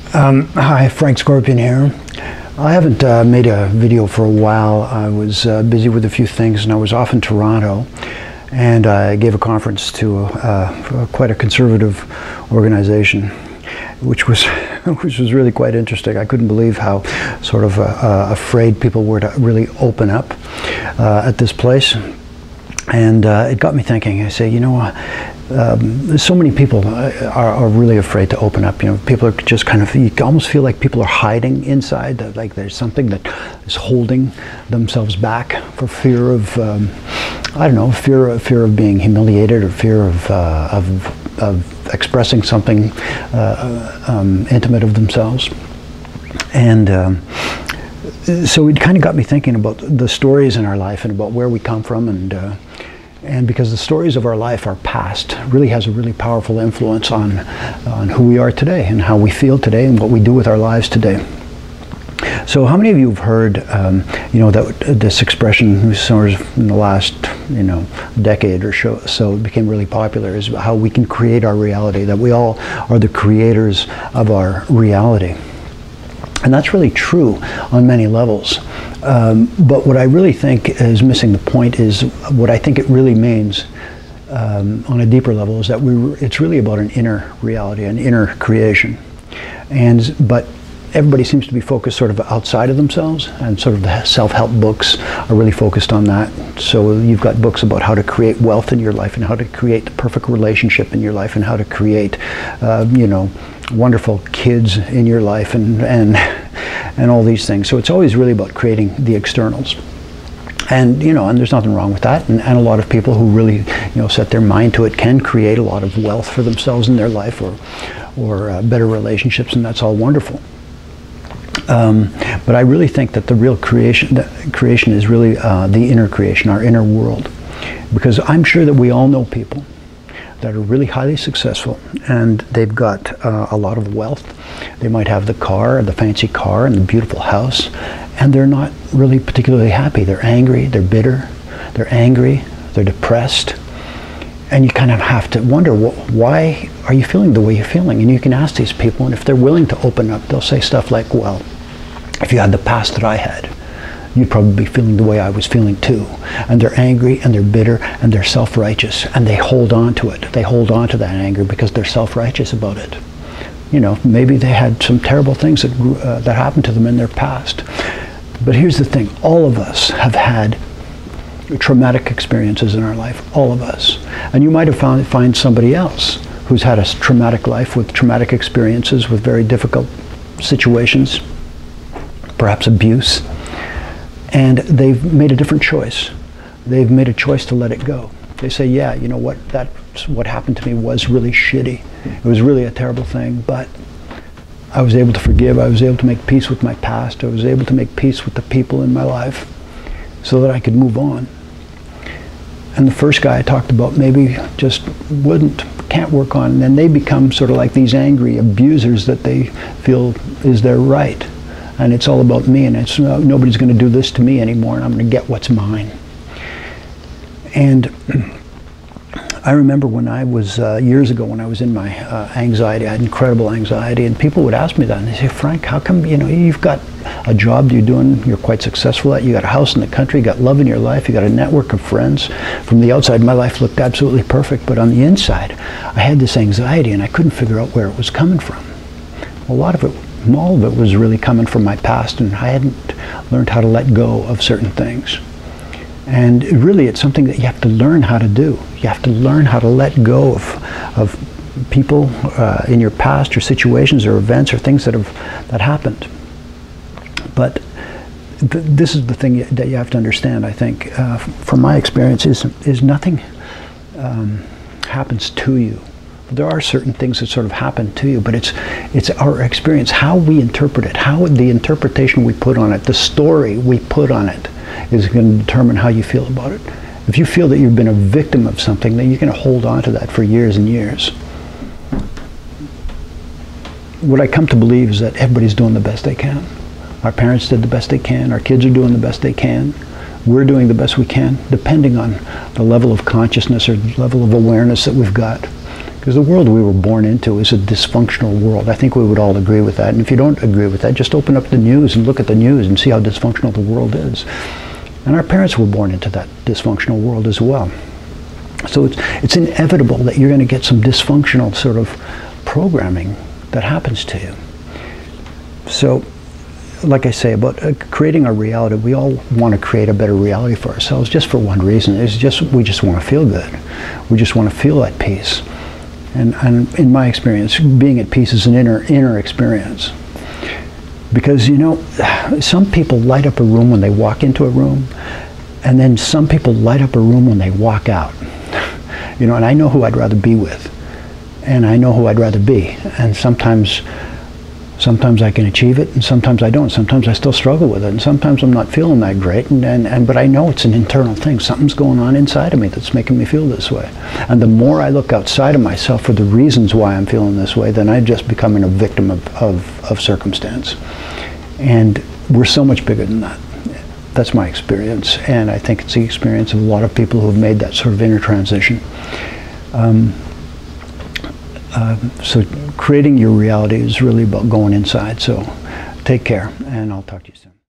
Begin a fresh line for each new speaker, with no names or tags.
Hi, Frank Scorpion here. I haven't made a video for a while. I was busy with a few things and I was off in Toronto, and I gave a conference to quite a conservative organization, which was which was really quite interesting. I couldn't believe how sort of afraid people were to really open up at this place. And it got me thinking. I say, you know, so many people are really afraid to open up. You know, people are just kind of, you almost feel like people are hiding inside, that like there's something that is holding themselves back for fear of, I don't know, fear of being humiliated, or fear of expressing something intimate of themselves. And so it kind of got me thinking about the stories in our life and about where we come from, and because the stories of our life, our past, really has a really powerful influence on who we are today and how we feel today and what we do with our lives today. So how many of you have heard, you know, that this expression, sort of in the last, you know, decade or so, it became really popular, is how we can create our reality, that we all are the creators of our reality. And that's really true on many levels. But what I really think is missing the point is what I think it really means on a deeper level is that it's really about an inner reality, an inner creation. But everybody seems to be focused sort of outside of themselves, and sort of the self-help books are really focused on that. So you've got books about how to create wealth in your life, and how to create the perfect relationship in your life, and how to create, you know, wonderful kids in your life, and all these things. So it's always really about creating the externals. And, you know, and there's nothing wrong with that. And a lot of people who really, you know, set their mind to it can create a lot of wealth for themselves in their life, or better relationships, and that's all wonderful. But I really think that the real creation is really the inner creation, our inner world. Because I'm sure that we all know people that are really highly successful, and they've got a lot of wealth. They might have the car, the fancy car, and the beautiful house, and they're not really particularly happy. They're angry, they're bitter, they're angry, they're depressed. And you kind of have to wonder, why are you feeling the way you're feeling? And you can ask these people, and if they're willing to open up, they'll say stuff like, well, if you had the past that I had, you'd probably be feeling the way I was feeling too. And they're angry, and they're bitter, and they're self-righteous, and they hold on to it. They hold on to that anger because they're self-righteous about it. You know, maybe they had some terrible things that happened to them in their past. But here's the thing, all of us have had traumatic experiences in our life, all of us. And you might have find somebody else who's had a traumatic life with traumatic experiences, with very difficult situations, perhaps abuse, and they've made a different choice. They've made a choice to let it go. They say, yeah, you know what, that's what happened to me was really shitty. It was really a terrible thing, but I was able to forgive. I was able to make peace with my past. I was able to make peace with the people in my life so that I could move on. And the first guy I talked about maybe just can't work on, and then they become sort of like these angry abusers that they feel is their right. And it's all about me, and it's nobody's going to do this to me anymore, and I'm going to get what's mine. And I remember when I was, years ago, when I was in my anxiety, I had incredible anxiety, and people would ask me that, and they say, Frank, how come, you know, you've got a job you're quite successful at, you got a house in the country, you got love in your life, you got a network of friends. From the outside, my life looked absolutely perfect, but on the inside, I had this anxiety, and I couldn't figure out where it was coming from. All of it was really coming from my past, and I hadn't learned how to let go of certain things. And really, it's something that you have to learn how to do. You have to learn how to let go of people in your past, or situations, or events, or things that happened. But this is the thing that you have to understand, I think, from my experience, is nothing happens to you. There are certain things that sort of happen to you, but it's our experience, how we interpret it, how the interpretation we put on it, the story we put on it, is going to determine how you feel about it. If you feel that you've been a victim of something, then you're going to hold on to that for years and years. What I come to believe is that everybody's doing the best they can. Our parents did the best they can. Our kids are doing the best they can. We're doing the best we can, depending on the level of consciousness or level of awareness that we've got. Because the world we were born into is a dysfunctional world. I think we would all agree with that. And if you don't agree with that, just open up the news and look at the news and see how dysfunctional the world is. And our parents were born into that dysfunctional world as well. So it's inevitable that you're going to get some dysfunctional sort of programming that happens to you. So, like I say, about creating our reality, we all want to create a better reality for ourselves just for one reason. We just want to feel good. We just want to feel at peace. And in my experience, being at peace is an inner experience. Because, you know, some people light up a room when they walk into a room, and then some people light up a room when they walk out. You know, and I know who I'd rather be with, and I know who I'd rather be. And sometimes I can achieve it, and sometimes I don't. Sometimes I still struggle with it, and sometimes I'm not feeling that great. But I know it's an internal thing. Something's going on inside of me that's making me feel this way. And the more I look outside of myself for the reasons why I'm feeling this way, then I'm just becoming a victim of circumstance. And we're so much bigger than that. That's my experience, and I think it's the experience of a lot of people who have made that sort of inner transition. So creating your reality is really about going inside. So take care, and I'll talk to you soon.